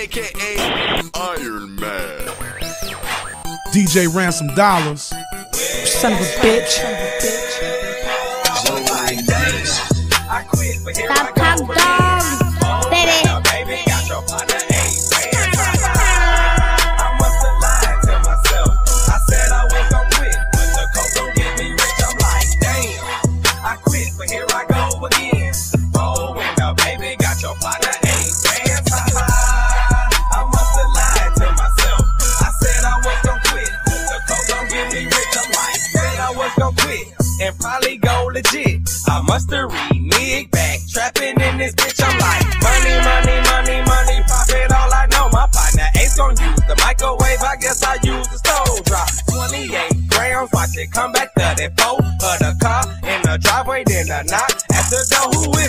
aka Iron Man. DJ Ransom Dollars. Son of a bitch. Stop top dog, baby. And probably go legit. I must have reneged back, trapping in this bitch. I'm like, money, money, money, money, profit, all I know. My partner Ace gon' use the microwave, I guess I use the stove. Drop 28 grams, watch it come back 34 of the car in the driveway, then a knock at the door. Who